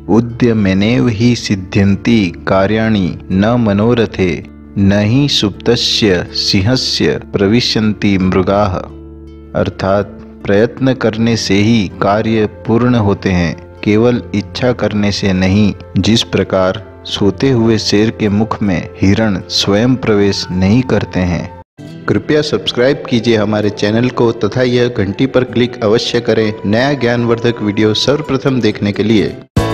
उद्यमेनेव हि सिद्ध्यन्ति कार्याणि न मनोरथे न ही सुप्तस्य सिंहस्य प्रविशन्ति मृगाः। अर्थात प्रयत्न करने से ही कार्य पूर्ण होते हैं, केवल इच्छा करने से नहीं। जिस प्रकार सोते हुए शेर के मुख में हिरण स्वयं प्रवेश नहीं करते हैं। कृपया सब्सक्राइब कीजिए हमारे चैनल को तथा यह घंटी पर क्लिक अवश्य करें नया ज्ञानवर्धक वीडियो सर्वप्रथम देखने के लिए।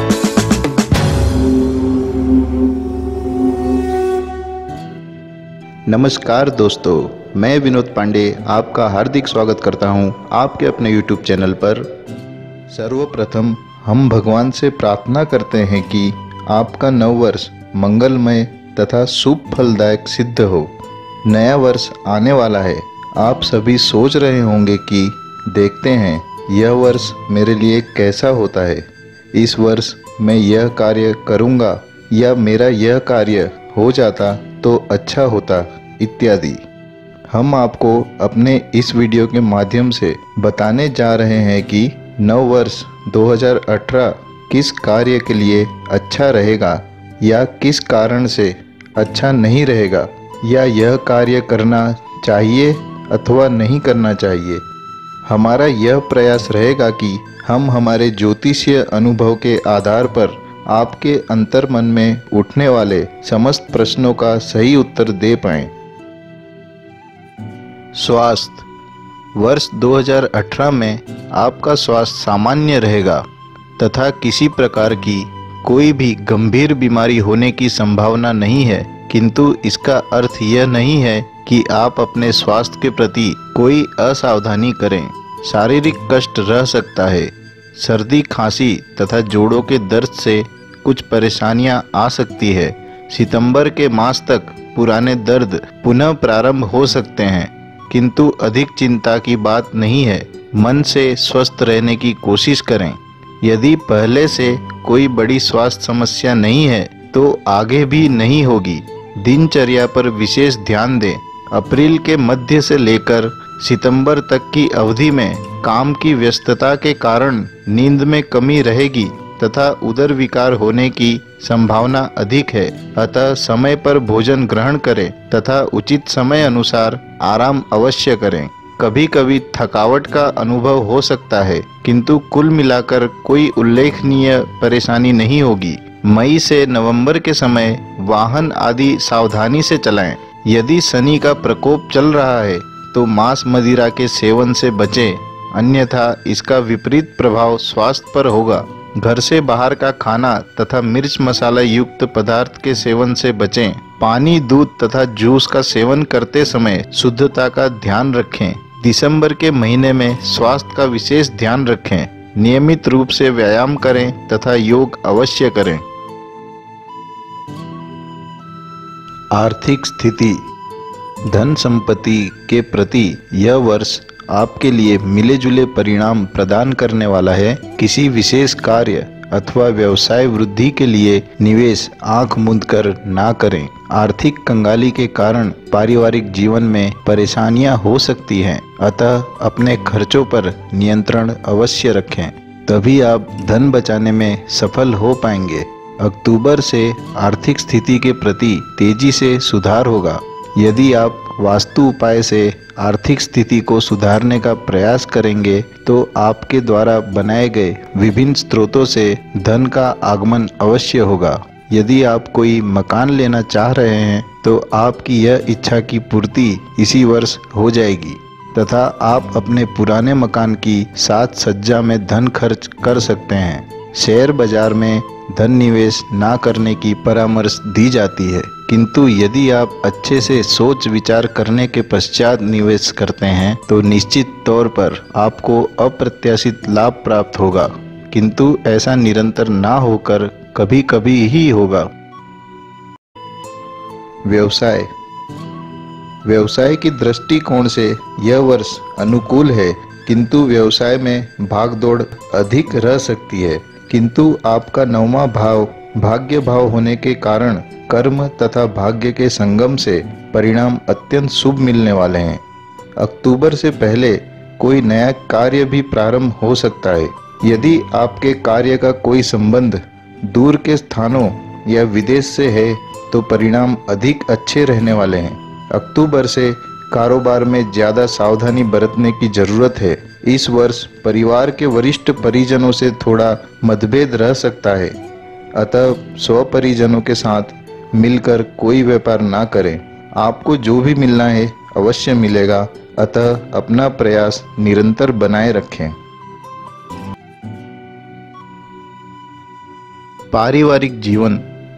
नमस्कार दोस्तों, मैं विनोद पांडे आपका हार्दिक स्वागत करता हूं आपके अपने YouTube चैनल पर। सर्वप्रथम हम भगवान से प्रार्थना करते हैं कि आपका नव वर्ष मंगलमय तथा शुभ फलदायक सिद्ध हो। नया वर्ष आने वाला है। आप सभी सोच रहे होंगे कि देखते हैं यह वर्ष मेरे लिए कैसा होता है, इस वर्ष मैं यह कार्य करूँगा या मेरा यह कार्य हो जाता तो अच्छा होता इत्यादि। हम आपको अपने इस वीडियो के माध्यम से बताने जा रहे हैं कि नव वर्ष 2018 किस कार्य के लिए अच्छा रहेगा या किस कारण से अच्छा नहीं रहेगा, या यह कार्य करना चाहिए अथवा नहीं करना चाहिए। हमारा यह प्रयास रहेगा कि हम हमारे ज्योतिषीय अनुभव के आधार पर आपके अंतर मन में उठने वाले समस्त प्रश्नों का सही उत्तर दे पाएं। स्वास्थ्य। वर्ष 2018 में आपका स्वास्थ्य सामान्य रहेगा तथा किसी प्रकार की कोई भी गंभीर बीमारी होने की संभावना नहीं है, किंतु इसका अर्थ यह नहीं है कि आप अपने स्वास्थ्य के प्रति कोई असावधानी करें। शारीरिक कष्ट रह सकता है। सर्दी, खांसी तथा जोड़ों के दर्द से कुछ परेशानियां आ सकती है। सितंबर के मास तक पुराने दर्द पुनः प्रारंभ हो सकते हैं, किंतु अधिक चिंता की बात नहीं है। मन से स्वस्थ रहने की कोशिश करें। यदि पहले से कोई बड़ी स्वास्थ्य समस्या नहीं है तो आगे भी नहीं होगी। दिनचर्या पर विशेष ध्यान दें। अप्रैल के मध्य से लेकर सितंबर तक की अवधि में काम की व्यस्तता के कारण नींद में कमी रहेगी तथा उदर विकार होने की संभावना अधिक है। अतः समय पर भोजन ग्रहण करें तथा उचित समय अनुसार आराम अवश्य करें। कभी कभी थकावट का अनुभव हो सकता है, किंतु कुल मिलाकर कोई उल्लेखनीय परेशानी नहीं होगी। मई से नवंबर के समय वाहन आदि सावधानी से चलाएं। यदि शनि का प्रकोप चल रहा है तो मांस मदिरा के सेवन से बचें, अन्यथा इसका विपरीत प्रभाव स्वास्थ्य पर होगा। घर से बाहर का खाना तथा मिर्च मसाला युक्त पदार्थ के सेवन से बचें। पानी, दूध तथा जूस का सेवन करते समय शुद्धता का ध्यान रखें। दिसंबर के महीने में स्वास्थ्य का विशेष ध्यान रखें। नियमित रूप से व्यायाम करें तथा योग अवश्य करें। आर्थिक स्थिति। धन संपत्ति के प्रति यह वर्ष आपके लिए मिले जुले परिणाम प्रदान करने वाला है। किसी विशेष कार्य अथवा व्यवसाय वृद्धि के लिए निवेश आंख मूंद कर ना करें। आर्थिक कंगाली के कारण पारिवारिक जीवन में परेशानियां हो सकती हैं, अतः अपने खर्चों पर नियंत्रण अवश्य रखें, तभी आप धन बचाने में सफल हो पाएंगे। अक्टूबर से आर्थिक स्थिति के प्रति तेजी से सुधार होगा। यदि आप वास्तु उपाय से आर्थिक स्थिति को सुधारने का प्रयास करेंगे तो आपके द्वारा बनाए गए विभिन्न स्रोतों से धन का आगमन अवश्य होगा। यदि आप कोई मकान लेना चाह रहे हैं तो आपकी यह इच्छा की पूर्ति इसी वर्ष हो जाएगी तथा आप अपने पुराने मकान की साज सज्जा में धन खर्च कर सकते हैं। शेयर बाजार में धन निवेश ना करने की परामर्श दी जाती है, किंतु यदि आप अच्छे से सोच विचार करने के पश्चात निवेश करते हैं तो निश्चित तौर पर आपको अप्रत्याशित लाभ प्राप्त होगा, किंतु ऐसा निरंतर ना होकर कभी कभी ही होगा। व्यवसाय। व्यवसाय की दृष्टिकोण से यह वर्ष अनुकूल है, किंतु व्यवसाय में भागदौड़ अधिक रह सकती है। किंतु आपका 9वां भाव भाग्य भाव होने के कारण कर्म तथा भाग्य के संगम से परिणाम अत्यंत शुभ मिलने वाले हैं। अक्टूबर से पहले कोई नया कार्य भी प्रारंभ हो सकता है। यदि आपके कार्य का कोई संबंध दूर के स्थानों या विदेश से है तो परिणाम अधिक अच्छे रहने वाले हैं। अक्टूबर से कारोबार में ज़्यादा सावधानी बरतने की जरूरत है। इस वर्ष परिवार के वरिष्ठ परिजनों से थोड़ा मतभेद रह सकता है, अतः स्वपरिजनों के साथ मिलकर कोई व्यापार ना करें। आपको जो भी मिलना है अवश्य मिलेगा, अतः अपना प्रयास निरंतर बनाए रखें। पारिवारिक जीवन।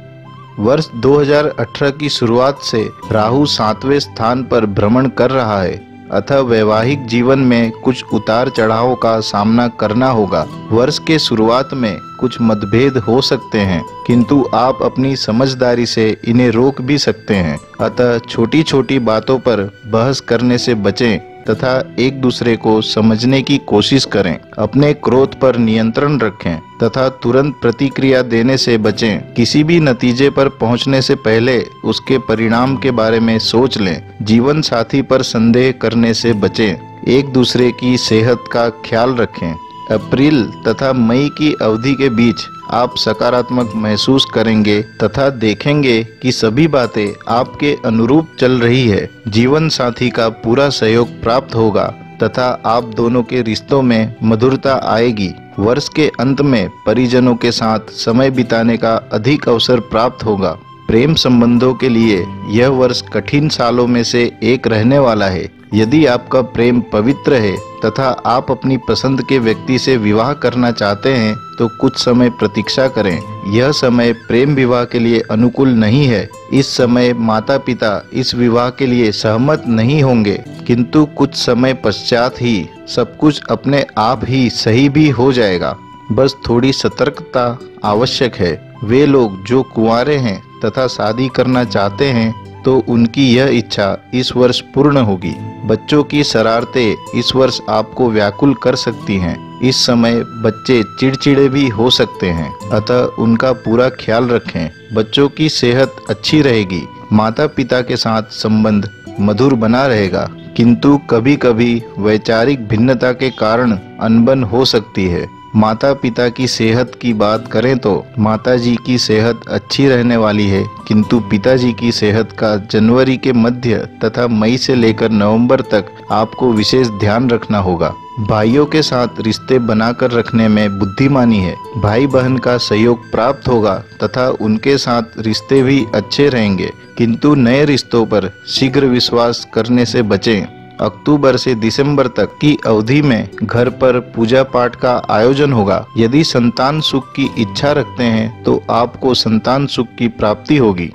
वर्ष 2018 की शुरुआत से राहु 7वें स्थान पर भ्रमण कर रहा है, अतः वैवाहिक जीवन में कुछ उतार चढ़ाव का सामना करना होगा। वर्ष के शुरुआत में कुछ मतभेद हो सकते हैं, किंतु आप अपनी समझदारी से इन्हें रोक भी सकते हैं। अतः छोटी छोटी बातों पर बहस करने से बचें तथा एक दूसरे को समझने की कोशिश करें। अपने क्रोध पर नियंत्रण रखें तथा तुरंत प्रतिक्रिया देने से बचें। किसी भी नतीजे पर पहुंचने से पहले उसके परिणाम के बारे में सोच लें। जीवन साथी पर संदेह करने से बचें। एक दूसरे की सेहत का ख्याल रखें। अप्रैल तथा मई की अवधि के बीच आप सकारात्मक महसूस करेंगे तथा देखेंगे कि सभी बातें आपके अनुरूप चल रही है। जीवन साथी का पूरा सहयोग प्राप्त होगा तथा आप दोनों के रिश्तों में मधुरता आएगी। वर्ष के अंत में परिजनों के साथ समय बिताने का अधिक अवसर प्राप्त होगा। प्रेम संबंधों के लिए यह वर्ष कठिन सालों में से एक रहने वाला है। यदि आपका प्रेम पवित्र है तथा आप अपनी पसंद के व्यक्ति से विवाह करना चाहते हैं तो कुछ समय प्रतीक्षा करें। यह समय प्रेम विवाह के लिए अनुकूल नहीं है। इस समय माता पिता इस विवाह के लिए सहमत नहीं होंगे, किंतु कुछ समय पश्चात ही सब कुछ अपने आप ही सही भी हो जाएगा। बस थोड़ी सतर्कता आवश्यक है। वे लोग जो कुंवारे हैं तथा शादी करना चाहते हैं तो उनकी यह इच्छा इस वर्ष पूर्ण होगी। बच्चों की शरारतें इस वर्ष आपको व्याकुल कर सकती हैं। इस समय बच्चे चिड़चिड़े भी हो सकते हैं, अतः उनका पूरा ख्याल रखें। बच्चों की सेहत अच्छी रहेगी। माता पिता के साथ संबंध मधुर बना रहेगा, किंतु कभी कभी वैचारिक भिन्नता के कारण अनबन हो सकती है। माता पिता की सेहत की बात करें तो माताजी की सेहत अच्छी रहने वाली है, किंतु पिताजी की सेहत का जनवरी के मध्य तथा मई से लेकर नवंबर तक आपको विशेष ध्यान रखना होगा। भाइयों के साथ रिश्ते बनाकर रखने में बुद्धिमानी है। भाई बहन का सहयोग प्राप्त होगा तथा उनके साथ रिश्ते भी अच्छे रहेंगे, किंतु नए रिश्तों पर शीघ्र विश्वास करने से बचें। अक्टूबर से दिसंबर तक की अवधि में घर पर पूजा पाठ का आयोजन होगा। यदि संतान सुख की इच्छा रखते हैं तो आपको संतान सुख की प्राप्ति होगी।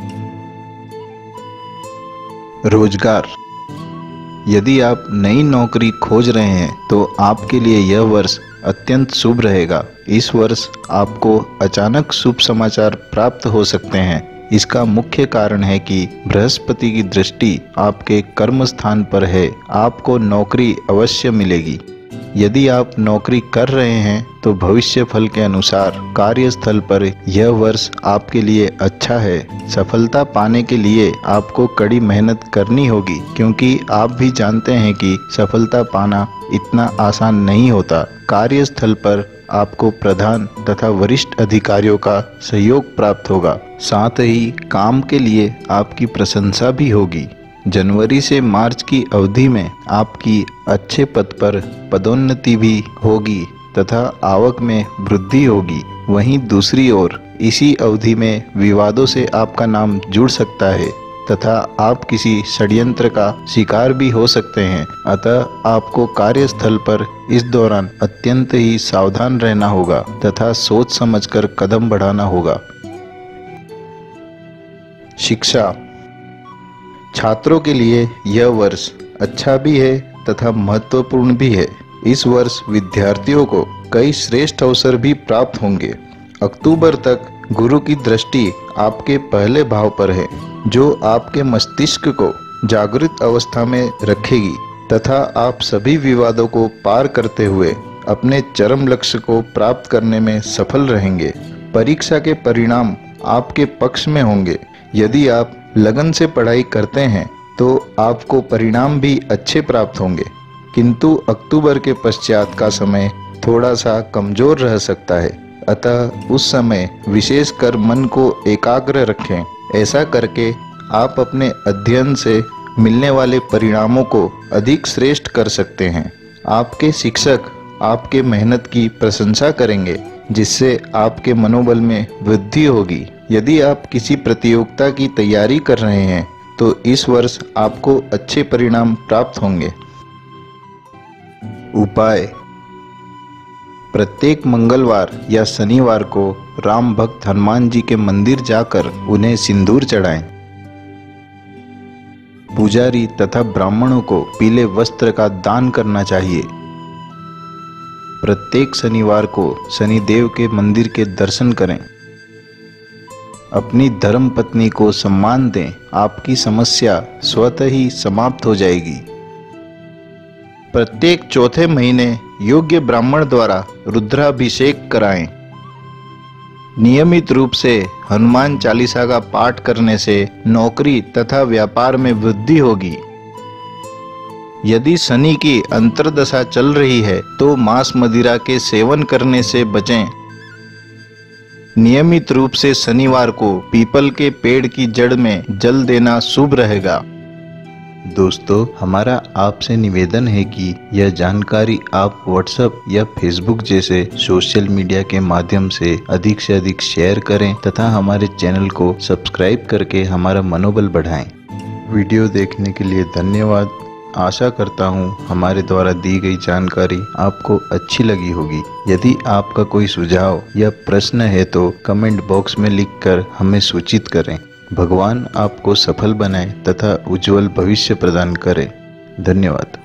रोजगार। यदि आप नई नौकरी खोज रहे हैं तो आपके लिए यह वर्ष अत्यंत शुभ रहेगा। इस वर्ष आपको अचानक शुभ समाचार प्राप्त हो सकते हैं। इसका मुख्य कारण है कि बृहस्पति की दृष्टि आपके कर्म स्थान पर है। आपको नौकरी अवश्य मिलेगी। यदि आप नौकरी कर रहे हैं तो भविष्य फल के अनुसार कार्यस्थल पर यह वर्ष आपके लिए अच्छा है। सफलता पाने के लिए आपको कड़ी मेहनत करनी होगी, क्योंकि आप भी जानते हैं कि सफलता पाना इतना आसान नहीं होता। कार्यस्थल पर आपको प्रधान तथा वरिष्ठ अधिकारियों का सहयोग प्राप्त होगा। साथ ही काम के लिए आपकी प्रशंसा भी होगी। जनवरी से मार्च की अवधि में आपकी अच्छे पद पर पदोन्नति भी होगी तथा आवक में वृद्धि होगी। वहीं दूसरी ओर इसी अवधि में विवादों से आपका नाम जुड़ सकता है तथा आप किसी षड्यंत्र का शिकार भी हो सकते हैं। अतः आपको कार्यस्थल पर इस दौरान अत्यंत ही सावधान रहना होगा तथा सोच समझकर कदम बढ़ाना होगा। शिक्षा। छात्रों के लिए यह वर्ष अच्छा भी है तथा महत्वपूर्ण भी है। इस वर्ष विद्यार्थियों को कई श्रेष्ठ अवसर भी प्राप्त होंगे। अक्टूबर तक गुरु की दृष्टि आपके पहले भाव पर है, जो आपके मस्तिष्क को जागृत अवस्था में रखेगी तथा आप सभी विवादों को पार करते हुए अपने चरम लक्ष्य को प्राप्त करने में सफल रहेंगे। परीक्षा के परिणाम आपके पक्ष में होंगे। यदि आप लगन से पढ़ाई करते हैं तो आपको परिणाम भी अच्छे प्राप्त होंगे, किंतु अक्टूबर के पश्चात का समय थोड़ा सा कमजोर रह सकता है। अतः उस समय विशेष कर मन को एकाग्र रखें। ऐसा करके आप अपने अध्ययन से मिलने वाले परिणामों को अधिक श्रेष्ठ कर सकते हैं। आपके शिक्षक आपके मेहनत की प्रशंसा करेंगे, जिससे आपके मनोबल में वृद्धि होगी। यदि आप किसी प्रतियोगिता की तैयारी कर रहे हैं तो इस वर्ष आपको अच्छे परिणाम प्राप्त होंगे। उपाय: प्रत्येक मंगलवार या शनिवार को राम भक्त हनुमान जी के मंदिर जाकर उन्हें सिंदूर चढ़ाएं। पुजारी तथा ब्राह्मणों को पीले वस्त्र का दान करना चाहिए। प्रत्येक शनिवार को शनिदेव के मंदिर के दर्शन करें। अपनी धर्म पत्नी को सम्मान दें, आपकी समस्या स्वतः ही समाप्त हो जाएगी। प्रत्येक चौथे महीने योग्य ब्राह्मण द्वारा रुद्राभिषेक कराएं। नियमित रूप से हनुमान चालीसा का पाठ करने से नौकरी तथा व्यापार में वृद्धि होगी। यदि शनि की अंतर्दशा चल रही है तो मांस मदिरा के सेवन करने से बचें। नियमित रूप से शनिवार को पीपल के पेड़ की जड़ में जल देना शुभ रहेगा। दोस्तों, हमारा आपसे निवेदन है कि यह जानकारी आप व्हाट्सएप या फेसबुक जैसे सोशल मीडिया के माध्यम से अधिक शेयर करें तथा हमारे चैनल को सब्सक्राइब करके हमारा मनोबल बढ़ाएं। वीडियो देखने के लिए धन्यवाद। आशा करता हूँ हमारे द्वारा दी गई जानकारी आपको अच्छी लगी होगी। यदि आपका कोई सुझाव या प्रश्न है तो कमेंट बॉक्स में लिखकर हमें सूचित करें। भगवान आपको सफल बनाए तथा उज्जवल भविष्य प्रदान करे। धन्यवाद।